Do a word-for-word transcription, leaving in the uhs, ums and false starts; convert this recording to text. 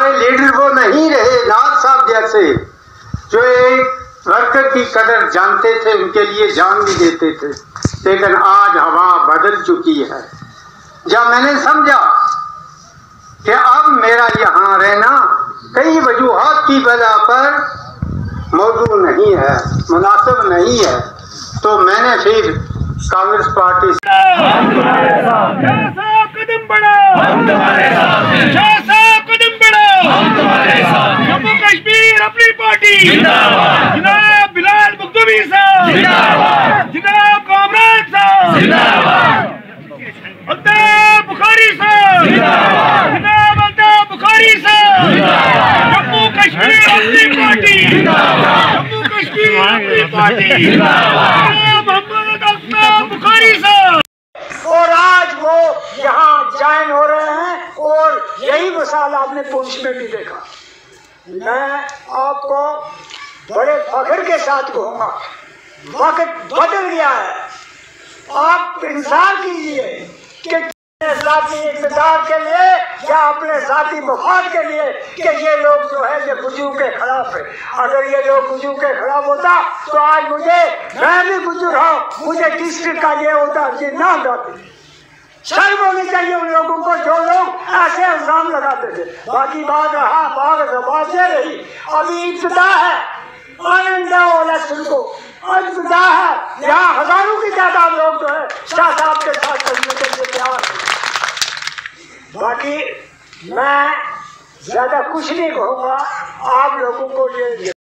हमारे लीडर वो नहीं रहे नाथ साहब जैसे, जो एक वर्कर की कदर जानते थे, उनके लिए जान भी देते थे। लेकिन आज हवा बदल चुकी है। जब मैंने समझा कि अब मेरा यहाँ रहना कई वजूहात की वजह पर मौजूद नहीं है, मुनासिब नहीं है, तो मैंने फिर कांग्रेस पार्टी से हम तुम्हारे साथ हैं, कदम बढ़ाओ हम तुम्हारे साथ हैं, कदम बढ़ाओ हम तुम्हारे साथ हैं। जम्मू कश्मीर अपनी पार्टी जिंदाबाद, जनाब बिलाल मुक्तबी साहब जिंदाबाद, जनाब कामरान साहब जिंदाबाद, अल्ताफ बुखारी साहब जिंदाबाद, जनाब अल्ताफ बुखारी साहब जिंदाबाद, जम्मू कश्मीर अपनी पार्टी जिंदाबाद, जम्मू कश्मीर अपनी पार्टी जिंदाबाद, मोहम्मद अल्ताफ बुखारी साहब। और आज वो यहाँ ज्वाइन हो रहे हैं और यही मिसाल आपने पुंछ में भी देखा। मैं आपको बड़े फख्र के साथ कहूँगा, वक्त बदल गया है। आप इंतजार कीजिए कि जाती इक़्तिदार के लिए या अपने जाती मफाद के लिए कि ये लोग जो है ये गुजू के खिलाफ है। अगर ये लोग गुजू के खिलाफ होता तो आज मुझे, मैं भी गुजर हूँ, मुझे डिस्ट्रिक्ट का ये होता ये ना गाते। शर्म होनी चाहिए उन लोगों को जो लोग ऐसे इल्जाम लगाते थे। बाकी बात रहा बात बातें रही, अभी इब्तिदा है, आनंद है इलेक्शन को, इब्तिदा है। यहाँ हजारों की तादाद लोग जो है शाह साहब के साथ चलने के लिए तैयार है। बाकी मैं ज्यादा कुछ नहीं कहूँगा, आप लोगों को ये